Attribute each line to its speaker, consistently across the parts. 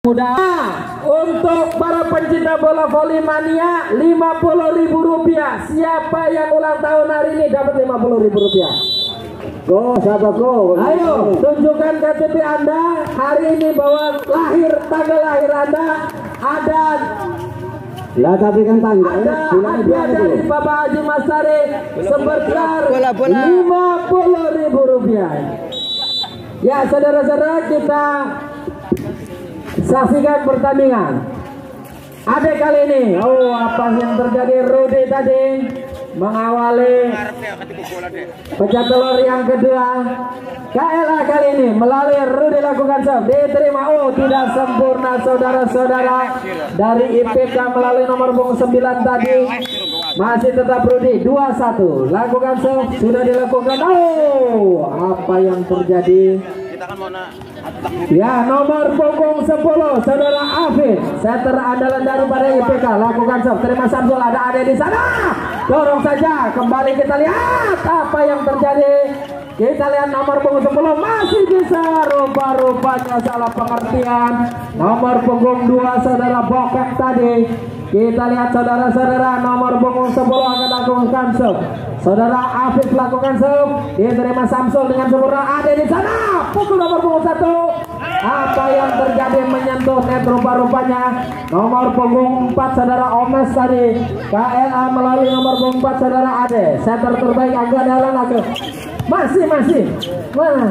Speaker 1: Mudah untuk para pencinta bola voli mania, Rp50.000. Siapa yang ulang tahun hari ini dapat Rp50.000.
Speaker 2: Go, siapa go?
Speaker 1: Ayo tunjukkan KTP Anda hari ini, bahwa tanggal lahir Anda ada.
Speaker 2: Lah tapi kan tanggal
Speaker 1: Ada dari Bapak Haji Masari sebesar Rp50.000. Ya saudara-saudara, kita saksikan pertandingan. Ada kali ini, apa yang terjadi? Rudy tadi mengawali pecah telur yang kedua. KLA kali ini melalui Rudy lakukan serve, diterima. Tidak sempurna saudara-saudara dari IPK melalui nomor punggung 9 tadi. Masih tetap Rudy 2-1 lakukan serve, sudah dilakukan. Apa yang terjadi? Ya, nomor punggung 10 saudara Afif, setter andalan daripada IPK lakukan serve, terima Samsul, ada di sana, dorong saja. Kembali kita lihat apa yang terjadi. Kita lihat nomor punggung 10 masih bisa, rupa-rupanya salah pengertian. Nomor punggung 2 saudara Bokek tadi. Kita lihat saudara-saudara, nomor punggung 10 akan lakukan serve. Saudara Afif lakukan serve, dia terima Samsul dengan sempurna. Ada di sana, pukul nomor punggung 1. Apa yang terjadi, menyentuh net rupa-rupanya. Nomor punggung 4 saudara Omes tadi. KLA melalui nomor punggung 4 saudara Ade. Setter terbaik agak dalam lagi. Masih. Mana?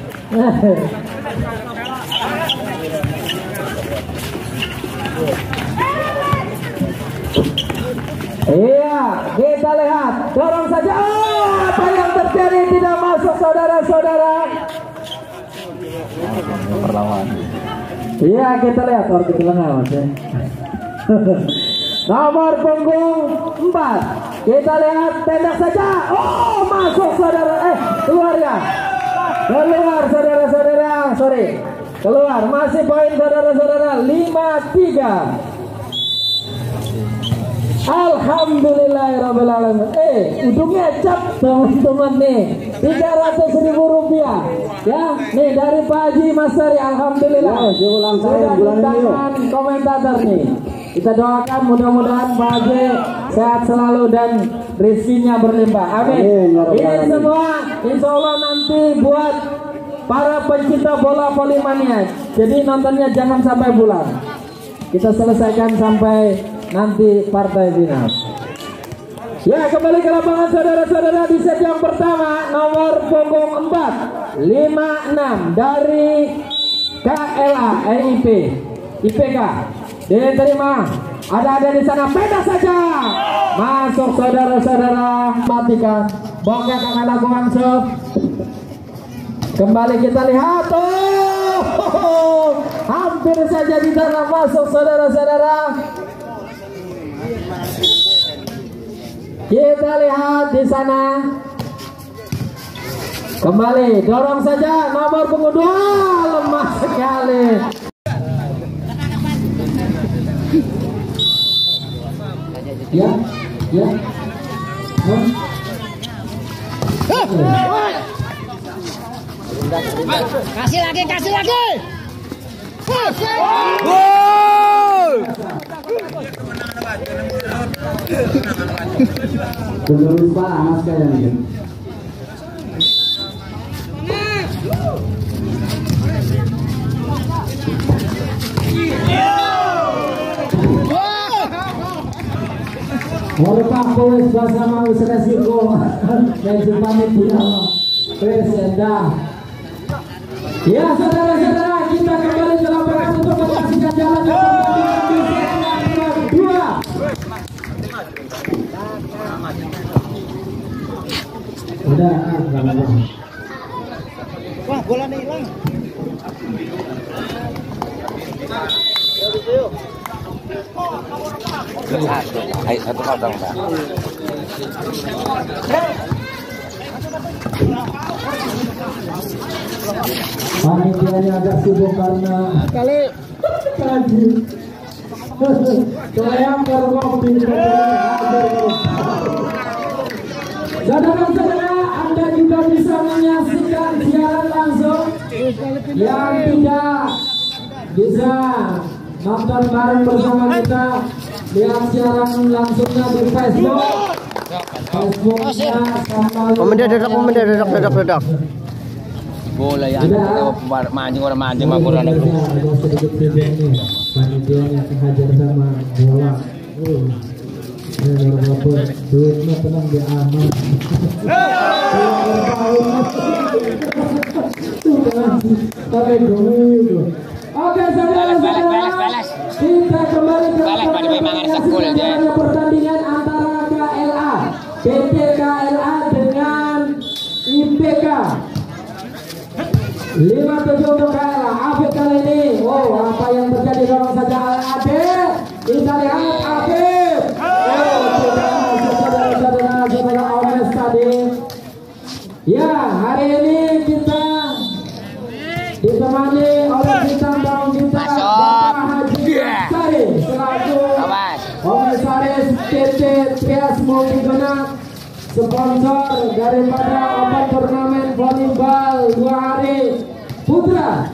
Speaker 1: Iya, kita lihat, dorong saja. Apa yang terjadi, tidak masuk saudara-saudara.
Speaker 2: perlawan.
Speaker 1: Iya, kita lihat orti kelengah mas ya. Nomor punggung 4, kita lihat, tendang saja. Masuk saudara. Keluar ya. Keluar saudara-saudara. Sorry, keluar. Masih poin saudara-saudara 5-3. Alhamdulillahirrahmanirrahim. Udah ngecap teman-teman nih, Rp300.000 ya. Nih dari Pak Haji Masari, alhamdulillah. Sudah undangan komentator nih. Kita doakan mudah-mudahan Pak Haji sehat selalu dan rezekinya berlimpah. Amin. Ini semua insya Allah nanti buat para pencinta bola voli mania. Jadi nontonnya jangan sampai bulan. Kita selesaikan sampai nanti partai final. Ya, kembali ke lapangan saudara-saudara di set yang pertama. Nomor punggung 4 5-6 dari KLA IPK diterima. Ada di sana, pedas saja masuk saudara-saudara. Matikan. Bokek akan lakukan serve. Kembali kita lihat. Hampir saja di sana masuk saudara-saudara. Kita lihat di sana. Kembali, dorong saja nomor punggung 2, lemah sekali. Ya.
Speaker 3: Kasih lagi.
Speaker 2: Belum panas kayaknya.
Speaker 1: Pak Polres bersama resiko dan pamit pulang presenda. Ya saudara-saudara, kita kembali ke lapangan untuk menyaksikan jalan pertandingan di set yang kedua. Udah,
Speaker 3: Wah, bolanya hilang.
Speaker 2: Satu pasang, Pak.
Speaker 1: Panitianya agak sibuk karena
Speaker 3: Kali
Speaker 1: tadi sayang berkopi. Saudara-saudara, Anda juga bisa menyaksikan siaran langsung yang tidak bisa nonton bareng bersama kita, lihat siaran langsungnya di Facebook. Facebooknya sama
Speaker 3: Mendadak. Bola ya, mancing orang mancing mah kurang ada.
Speaker 1: sedikit ini panitianya kehajar sama bola. Duitnya tenang di aman. Oke, saudara-saudara, kita kembali ke pertandingan antara KLA, PT KLA dengan IPK. 5-7 untuk KLA. Afif kali ini, apa yang terjadi? Dorong saja Afif. Kita lihat Afif. Saudara Omes tadi. Ya, hari ini kita ditemani oleh bintang tamu kita Bapak Haji Sari selaku Komisaris PT Trias Multiguna, sponsor daripada open turnamen volleyball 2 hari putra.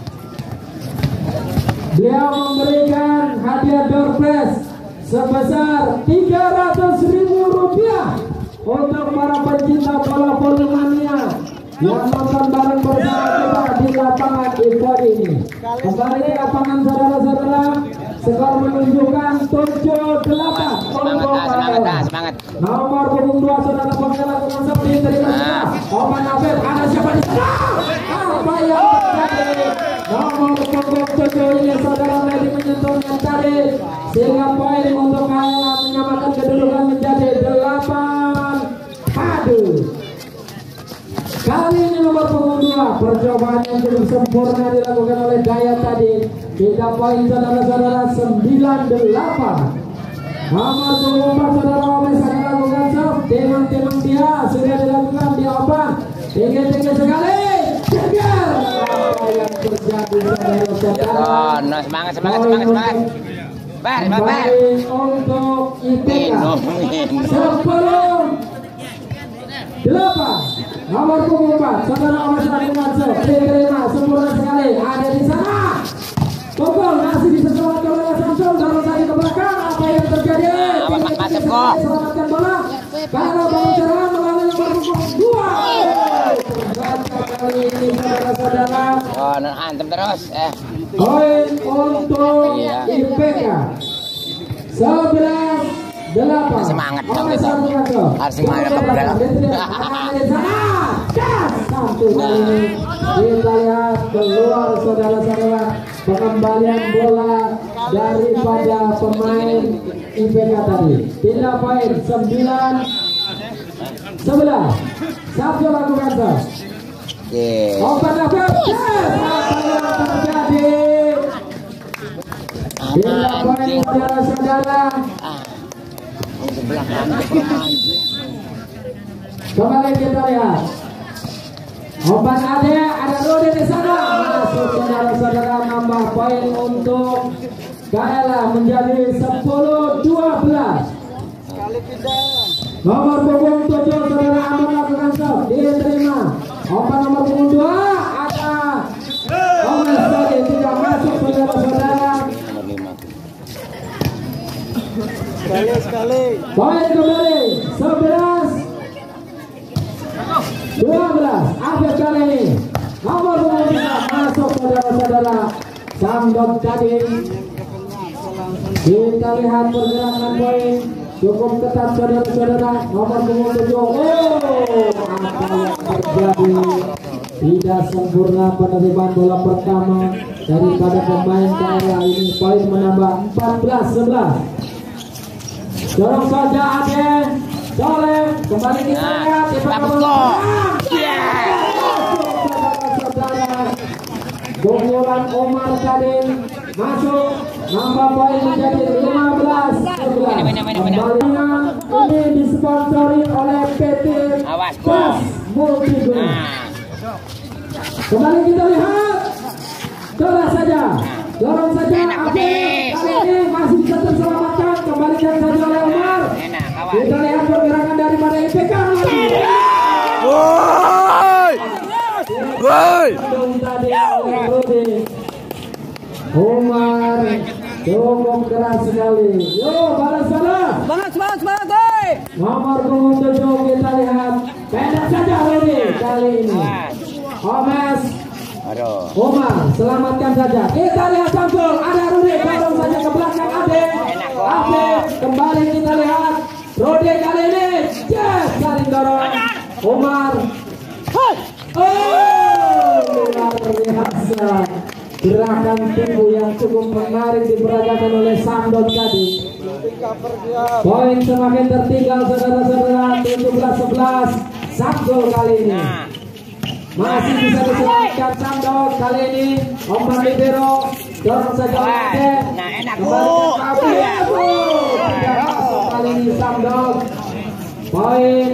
Speaker 1: Beliau memberikan hadiah door prize sebesar Rp300.000 untuk para pencinta bola voli mania yang nonton bareng bersama kita di lapangan event ini. Kembali ke lapangan saudara-saudara, skor menunjukkan 7-8
Speaker 3: Semangat.
Speaker 1: Nomor punggung 2 saudara penggerak konsep diterima. Oman Afif, ada siapa di sana? Apa yang terjadi? Nomor punggung 7 ini saudara Medi menyentuhnya tadi, sehingga poin untuk KLA menyamakan kedudukan menjadi 8-8. Kali ini nomor punggung 2, percobaan yang cukup sempurna dilakukan oleh Daya tadi. Kita poin saudara-saudara 9-8. Nomor punggung 4 saudara Omes akan lakukan serve. Timang-timang dia sudah dilakukan di open. Tinggi-tinggi sekali. Jeger. Apa yang terjadi saudara-saudara?
Speaker 3: Semangat. Bar.
Speaker 1: Untuk IPK 10-8. Nomor punggung 4 saudara Omes lakukan serve. Diterima sempurna sekali. Ada di sana. Pukul masih bisa selamatkan oleh Samsul. Dorong tadi ke belakang. Apa yang terjadi? Selamatkan bola. Kalau bola serangan melalui nomor punggung 2. Kali ini saudara-saudara.
Speaker 3: Antem terus.
Speaker 1: Poin untuk IPK 11-8.
Speaker 3: Semangat dong kita. Harus semangat kebegalan.
Speaker 1: Satu kali ini kita lihat keluar saudara-saudara pengembalian bola daripada pemain IPK tadi. Tidak poin 9-11. Sabtu lakukan serve. Open Afif. Apa yang terjadi? Tidak poin saudara-saudara. Kembali kita lihat. Open ada Rudi di sana. Masuk saudara-saudara, nambah poin untuk KLA menjadi 10-12. Nomor punggung 7 saudara Amar lakukan serve. Diterima. Open nomor punggung 2 ada Omes tadi tidak masuk saudara-saudara. Sekali. Poin kembali 11-12. Afif kali ini nomor punggung 3 masuk saudara-saudara. Samdok tadi. Kita lihat pergerakan poin cukup ketat saudara-saudara. Nomor punggung 7. Apa yang terjadi? Tidak sempurna penerimaan bola pertama daripada pemain KLA ini. Poin menambah 14-11. Dorong saja Aden. Soleh kembali kita lihat. Pukulan Omar tadi masuk, nambah poin menjadi 15-11. Kembalinya ini disponsori oleh PT Trias Multiguna. Kembali kita lihat, dorong saja Afif. Kali ini masih bisa terselamatkan, kembalikan saja oleh Omar. Kita lihat pergerakan daripada IPK lagi. Umar cukup keras sekali. Yo, balas.
Speaker 3: Semangat, oi.
Speaker 1: Nomor punggung 7 kita lihat. Pendek saja Rudi kali ini. Omes.
Speaker 3: Aduh.
Speaker 1: Umar selamatkan saja. Kita lihat Samsul. Ada Rudi dorong saja ke belakang Ade. Kembali kita lihat. Rudi kali ini. Yes, saling dorong. Umar. Oh, luar biasa. Gerakan tubuh yang cukup menarik diperagakan oleh Samdon tadi. Poin semakin tertinggal saudara-saudara. 17-11. Samdon kali ini masih bisa diselamatkan. Samdon kali ini Omar Libero dorong saja Ade. Kali ini Samdon. Poin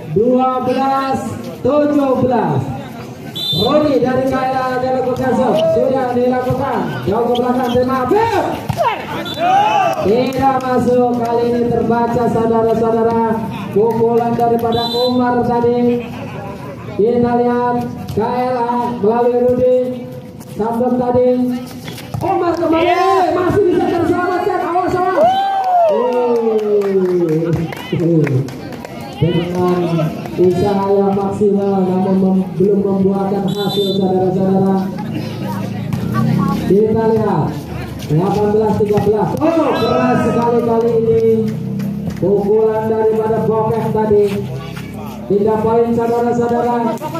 Speaker 1: 12-17. Rodi dari KLA dilakukan sudah dilakukan jauh ke belakang terima tidak masuk. Kali ini terbaca saudara-saudara. Pukulan daripada Umar tadi. Kita lihat KLA melalui Rudi Samdon tadi. Umar kembali masih bisa terselamatkan. Awas dengan usaha yang maksimal namun belum membuahkan hasil saudara-saudara. Kita lihat 18-13. Oh, keras sekali kali ini pukulan daripada Bokeh tadi. 3 poin saudara-saudara.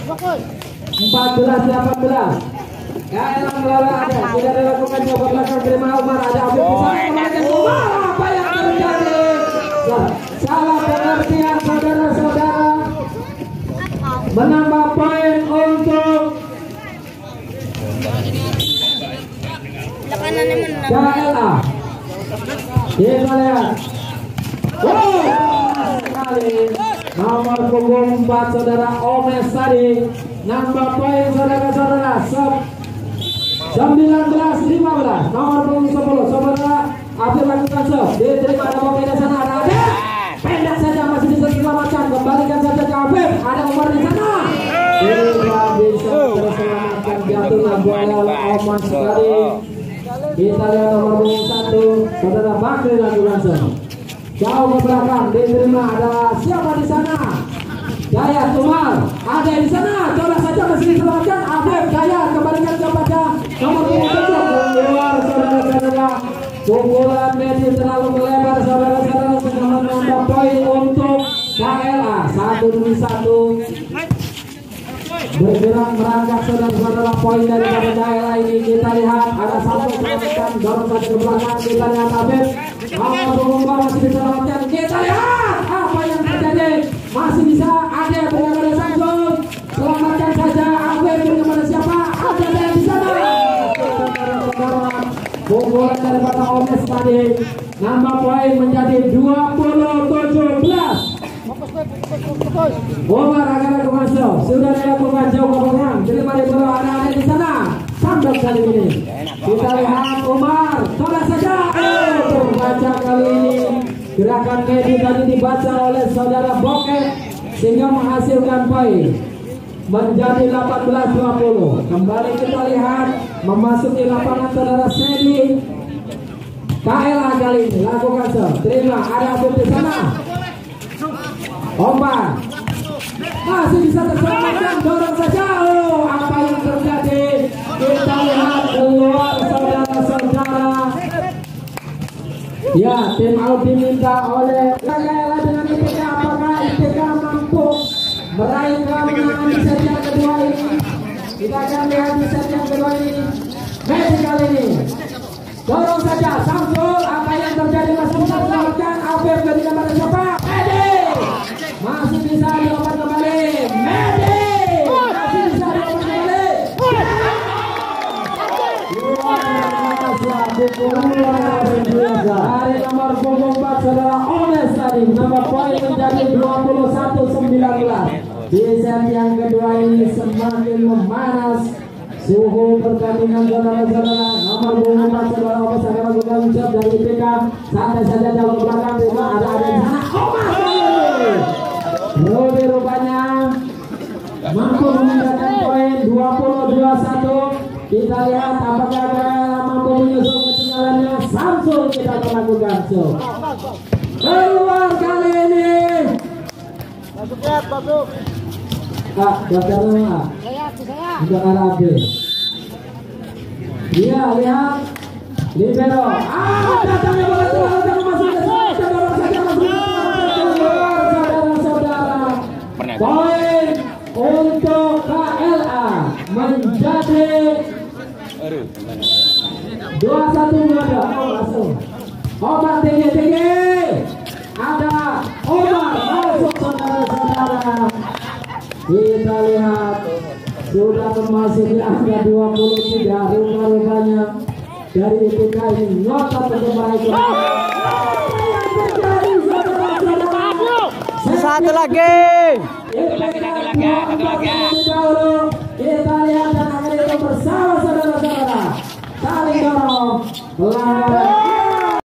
Speaker 1: 14-18. KLA melora ada tidak dilakukan coba belakang terima Umar. Ada Abid bisa menggunakan Umar. Apa yang terjadi? Salah pengertian saudara-saudara. Menambah poin untuk KLA. Kita lihat. Sekali nomor punggung 4 saudara Omes tadi. Nambah poin saudara-saudara. 19-15. Nomor punggung 10 saudara Abdul lakukan diterima ada Bokeh di sana. Ada pendek saja masih bisa diselamatkan. Kembalikan saja ke Afif. Ada Umar di sana. Tidak bisa terselamatkan. Jatuhlah bola oleh Omar sekali. Kita lihat nomor punggung 1 saudara Bakri lakukan jauh ke belakang diterima. Ada siapa di sana? Jaya Umar ada di sana. Coba saja masih diselamatkan. Afif Jaya kembalikan kepada nomor punggung 7 keluar saudara-saudara. Pukulan Messi terlalu melebar saudara-saudara. Sedang menambah poin untuk KLA 1-1. Bergerak merangkak saudara-saudara. Poin dari KLA ini kita lihat ada satu selamatkan dorong saja ke belakang. Kita lihat Abid nomor punggung 2 masih diselamatkan. Kita lihat apa yang terjadi. Masih bisa ada berikan pada Samsul. Selamatkan saja Abid berikan pada siapa? Ada yang di sana. Pukulan daripada Omes tadi. Nambah poin menjadi 20-17. Umar akan masuk. Sudah dilakukan jauh ke belakang. Terima di bawah ada di sana. Samdon kali ini. Kita lihat Umar. Coba saja. Terbaca kali ini. Gerakan Medi tadi dibaca oleh saudara Bokeh sehingga menghasilkan poin menjadi 18-20. Kembali kita lihat memasuki lapangan saudara Sedi. KLA kali ini lakukan terima ada Abid di sana. Omar masih bisa terselamatkan dorong saja. Oh, apa yang terjadi? Kita lihat keluar saudara-saudara. Ya, tim out diminta oleh KLA dengan ITK. Apakah ITK mampu meraih kemenangan di set yang kedua ini? Kita akan lihat di set yang kedua ini. Messi kali ini dorong saja Samsul. Apa yang terjadi? Masih bisa diselamatkan. Afif ketika pada siapa? Medi masih bisa dilakukan kembali. Medi masih bisa dilakukan kembali. Dari nomor punggung 4 saudara Omes tadi menambah poin menjadi 21-19. Di set yang kedua ini semakin memanas suhu pertandingan saudara-saudara. Nomor punggung 4 saudara Omes akan melakukan ucap dari IPK. Santai saja jauh ke belakang. Ada di sana Omes. Rudi rupanya mampu memindahkan poin 20-21. Kita lihat apakah KLA mampu menyusul ketinggalannya Samsul kita akan lakukan show. Keluar kali ini.
Speaker 4: Masuk ya, masuk.
Speaker 1: Kak, daftar nama. Untuk Arabe. Iya, lihat. Libero. Datangnya bola keluar untuk masuk ke saudara-saudara. Poin untuk KLA menjadi 2-1 langsung. Omar tinggi. Ada Omar masuk saudara-saudara. Kita lihat sudah memasuki angka 23 rupa-rupanya dari IPK ini ngotot untuk meraih.
Speaker 3: Satu lagi.
Speaker 1: Kita lihat dan akan itu bersama saudara-saudara. Saling dorong pelanggaran.